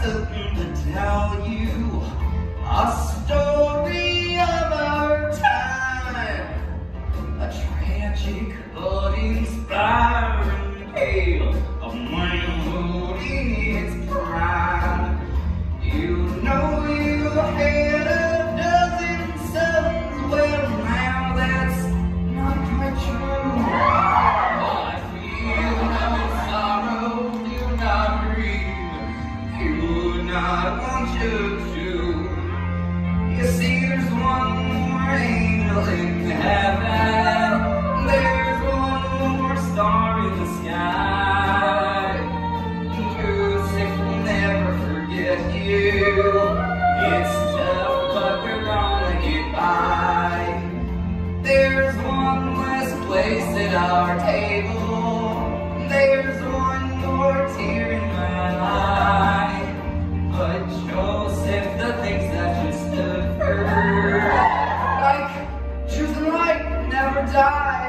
something to tell you, a story of our time, a tragic but inspiring tale of manhood in its prime. You know you had a dozen sons, well now that's not quite true. But feel no sorrow, do not grieve, you would not want you to. You see there's one more angel in heaven, there's one more star in the sky. Music will never forget you. It's tough, but we're gonna get by. There's one less place at our table, there's one more tear in my eye. But Joseph, the things that you stood for, like truth and light, never die.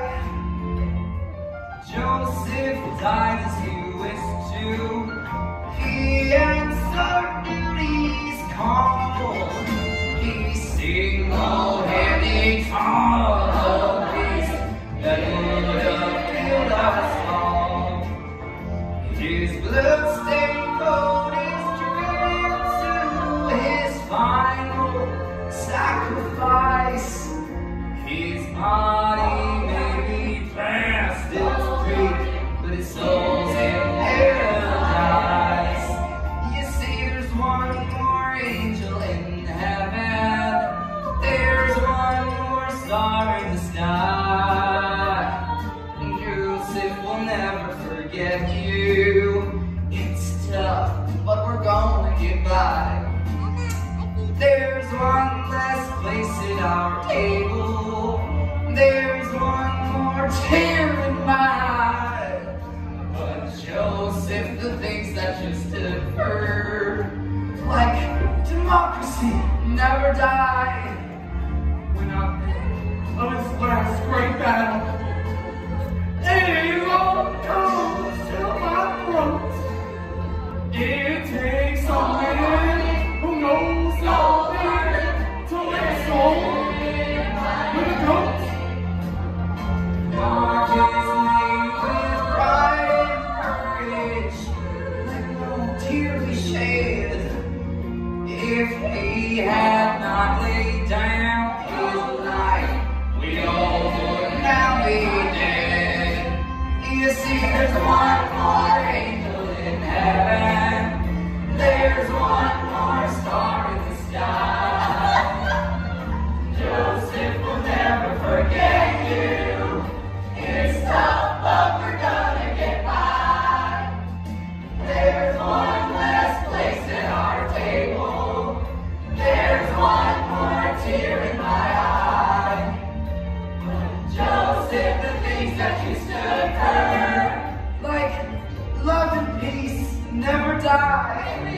Joseph died as he wished to. He answered duty's call. He single-handed taught the beast that would have killed us all. His blood-stained coat is driven to his final sacrifice. His body may be past its peak, but his soul's in paradise. You see, there's one more angel in heaven, there's one more star in the sky. Joseph will never forget you. It's tough, but we're gonna get by. There's one less place at our table, there's one more tear in my eye. But Joseph, the things that you stood for, like democracy, never die. When I'm of its last great battle, anyone comes to my throat. It takes a man who knows nothing to let his soul with a goat. Mark is made with pride and courage, like no tear we shed. If he had not laid down his life, we all would now be dead. You see, there's one more angel in heaven, there's one more star in the sky. Joseph will never forget you. It's tough, but we're gonna get by. There's one less place at our table, there's one more tear in my eye. But Joseph, the things that you stood for, like love and peace, never die.